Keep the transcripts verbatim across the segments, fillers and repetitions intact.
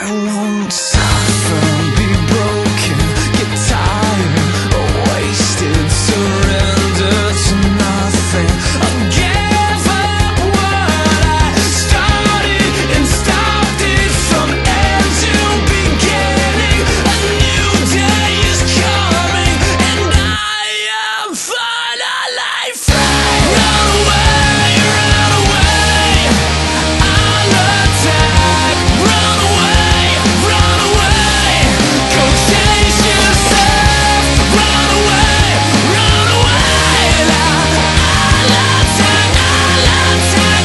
won't suffer, be broken, get tired, or wasted, surrender to nothing. I'll give up what I started and stopped it from end to beginning. A new day is coming and I am finally free. Run away, run away, I'll attack. Run away, run away, go chase yourself. Run away, run away, I'll attack, I'll attack,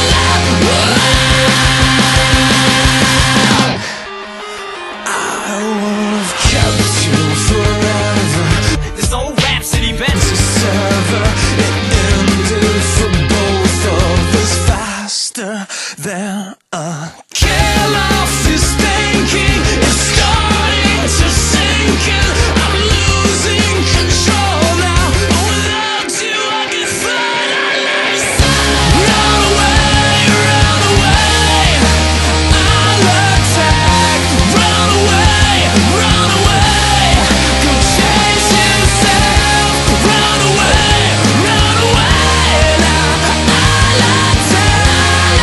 I'll I would have kept you forever. This old rhapsody bent to sever. It ended for both of us faster than a kill off this thinking. It's starting to sink in. I'm losing control now. Without you I can finally say, run away, run away, I'll attack. Run away, run away, go chase yourself. Run away, run away, now I'll attack,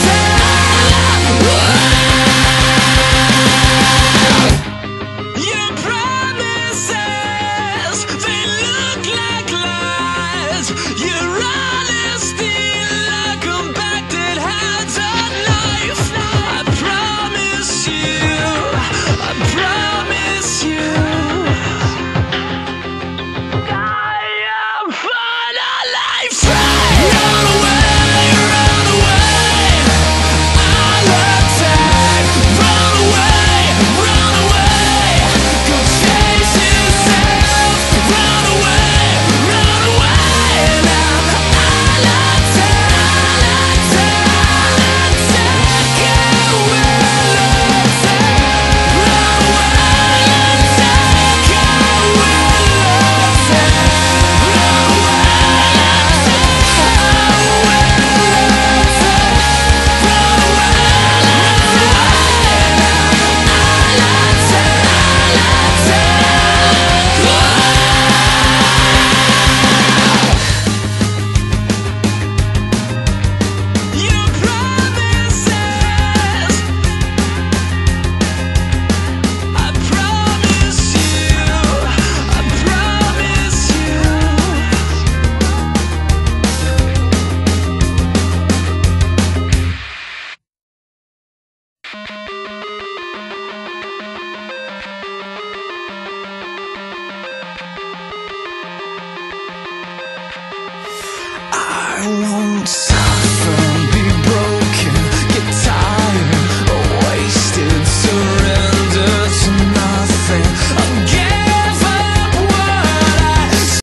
your promises, they look like lies. Your honesty like a back that has a knife. I promise you, I promise you, I am finally free. Run away, run away, I'll attack. Run away, run away, go chase yourself. Run away, run away, now I'll attack, I'll attack, I'll attack, I will attack. Run away, attack, I will attack. Run away, attack, I will attack. Run away, your promises, I promise you, I promise you. I won't suffer.